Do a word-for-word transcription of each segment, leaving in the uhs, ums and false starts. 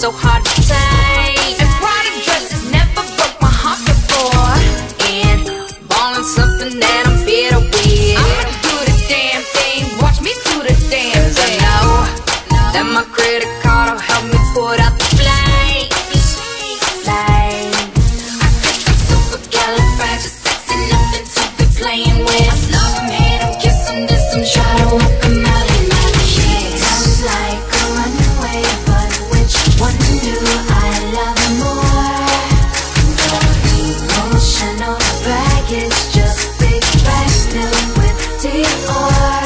so hard to take. And Prada dresses never broke my heart before. And ballin' something that I'm bitter with. I'ma do the damn thing, watch me do the damn thing. 'Cause I know that my credit card will help me put out the flames. Like, I guess I'm supercalifragilistic, nothing to be playing with. I love him, hate him, kiss him, diss him, try to walk him out in my kiss. Sounds like a runaway, but which one do I love more? The emotional baggage, just big bags filled with Dior.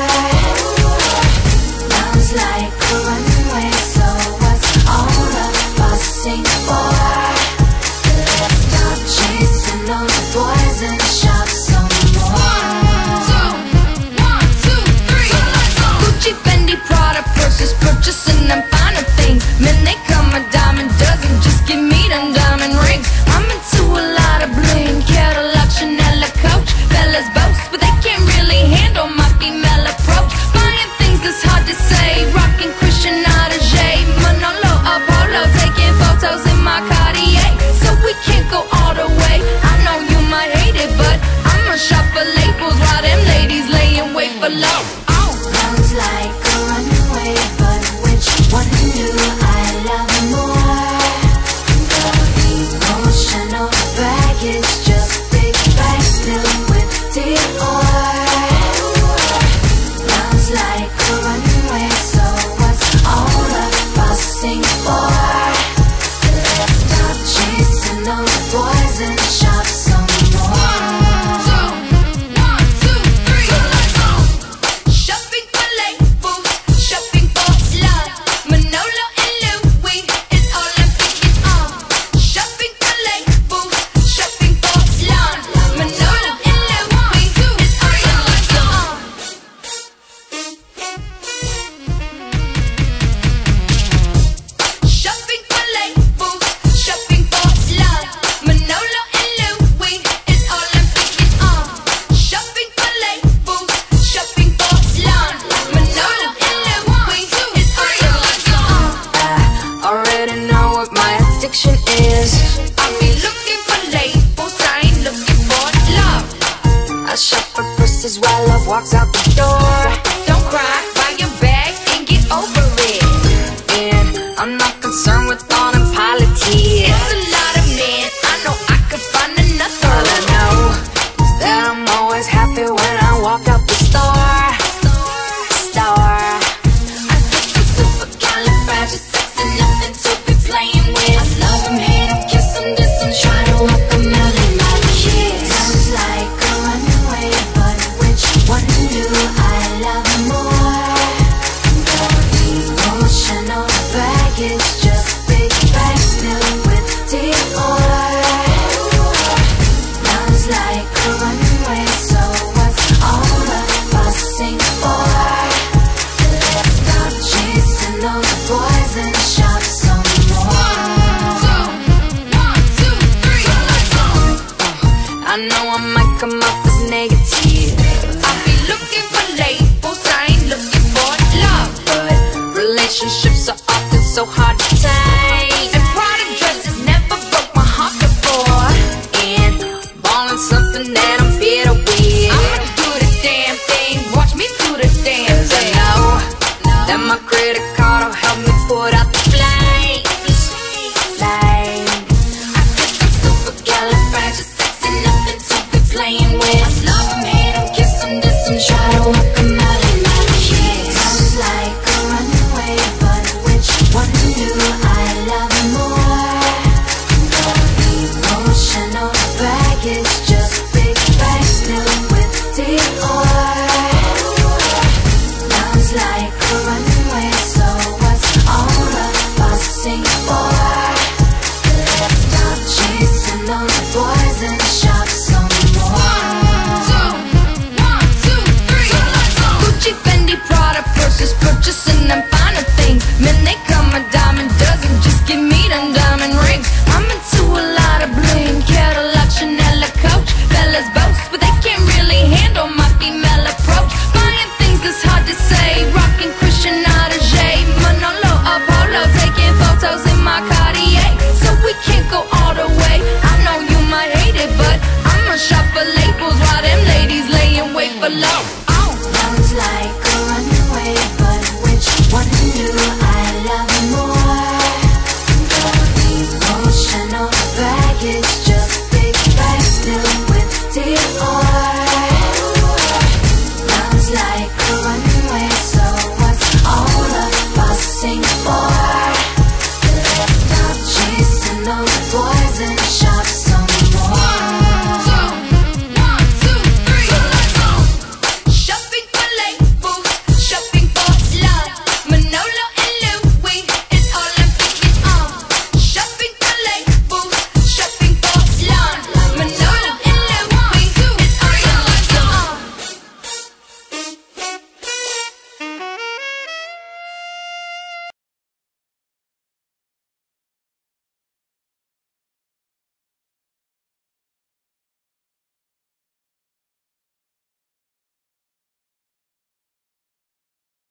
Sounds like a runaway, so what's all the fussing for? Let's stop chasing those boys and shop some more. Two, one, two, three. Gucci, Fendi, Prada purses, purchasing them finer things. Men, they come a dime a dozen, just give me them diamond rings. I'm into a lot of bling, Cadillac, Chanel, a Coach. Fellas boast, but they can't really handle my female approach. Buying things that's hard to say, rocking Christian Audigier, Manolo, Apollo, taking photos in my Cartier. So we can't go all the way. I know you might hate it, but I'ma shop for labels while them ladies lay and wait for love. Oh. Sounds like a runaway, but which one do I love more? The emotional baggage, just big bags filled with Dior. Sounds like a runaway, so what's all the fussing for? Let's stop chasing those boys and shop some more. Two, one, two, three. Shopping for labels, shopping for love. Manolo and Louis is all I'm thinking of. Shopping for labels, shopping for love. Manolo and Louis is all I'm thinking of. Shopping for labels, shopping for love. Manolo and Louis is all I'm thinking of. Shopping for labels, shopping for love. Manolo and Louis is all I'm thinking of. I already know what my addiction is. I be looking for labels, I ain't looking for love. I shop for purses while love walks out the door. Don't cry, buy your bag and get over it. And I'm not concerned with all them politics. It's a lot of men, I know I could find another. All I know is that I'm always happy when I walk out the store. Store. I guess I'm supercalifragilistic, nothing to be playing with. I love him, hate him, kiss him, diss him, try to walk him out in my kiss. Sounds like a runaway, but which one do I love more? The emotional baggage, just big bags filled with Dior. Sounds like a runaway, so what's all the fussing for? Let's stop chasing those boys and shop some more. Two, one, two, three. I know I might come off as negative. I be looking for labels, I ain't looking for love. But relationships are often so hard to take. And Prada dresses never broke my heart before. And ballin' something that I'm bitter with. I'ma do the damn thing, watch me do the damn thing. 'Cause I know that my credit card will help me put out the flames. Like, I guess I'm supercalifragilistic, nothing to be playing with. I love him, hate him, kiss him, diss him, try to walk him out in my kiss. Sounds like a runaway, but which one do I love more? The emotional baggage, just big bags filled with Dior. Sounds like a runaway, so what's all the fussing for? Let's stop chasing those boys and shop some more. Two, one, two, three. Gucci, Fendi, Prada purses, purchasing them finer things. Men, they come a dime a dozen, just give me them diamond rings. I'm into a lot of bling, Cadillac, Chanel, a Coach. Fellas boast, but they can't really handle my female approach. Buying things that's hard to say, rocking Christian Audigier.